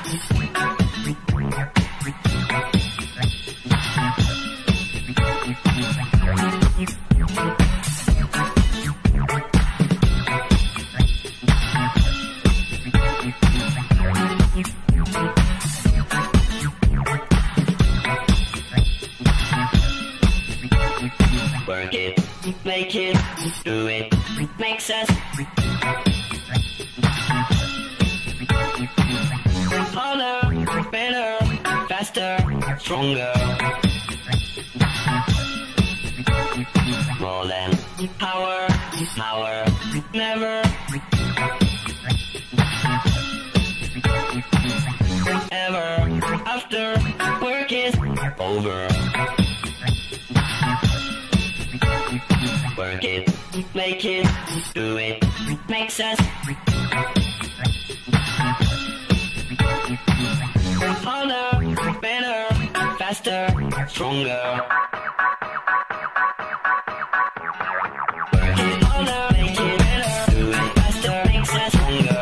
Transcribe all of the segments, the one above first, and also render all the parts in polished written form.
Work it, make it, do it, makes us harder, better, faster, stronger. More than power, power, never, ever, after work is over. Work it, make it, do it, makes us harder, better, faster, stronger. Work it harder, make it better, do it faster, makes us stronger.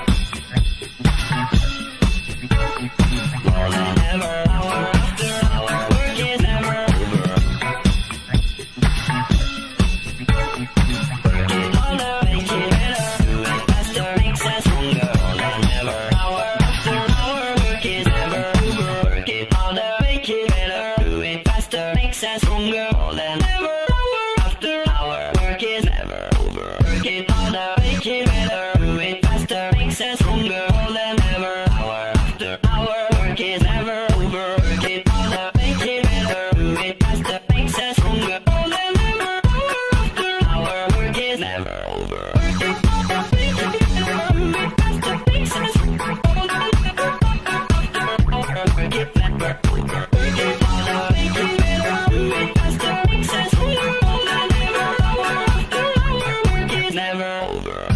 More than ever, hour after hour, work is never over. Work it harder, make it better, do it faster, makes us stronger. More than ever, hour after hour, work is never over. Work it harder, make it better, do it faster, makes us stronger. More than ever, hour after hour, work is never over. Work it harder, make it better, do it faster, makes us stronger. More than ever, hour after hour, work is never over. Work it harder, make it better, do it faster, makes us stronger. More than ever, hour after hour, work is never over. Work it harder, make it better, do it faster, makes us stronger. More than ever, hour after hour, work is never over. Work it harder, make it better, do it faster, makes us stronger. More than ever, hour after hour, work is never over.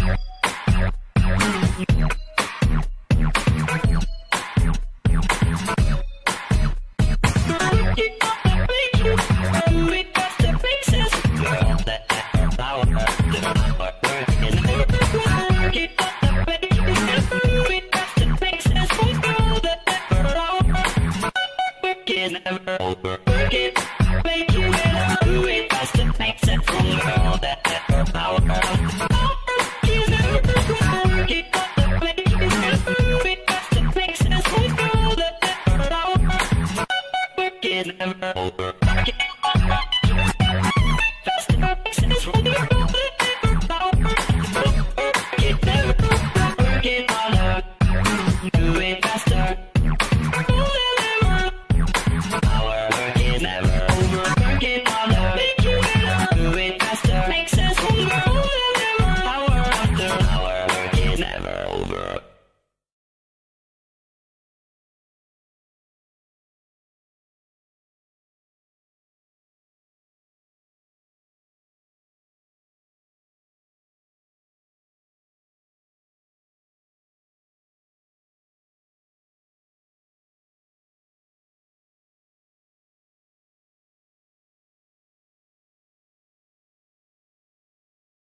Never over. Work it, make it better, do it faster, makes it stronger. All that effort, power. Work is never over. Work it, make it better, do it faster, makes it stronger. All that effort, power. Work is never over.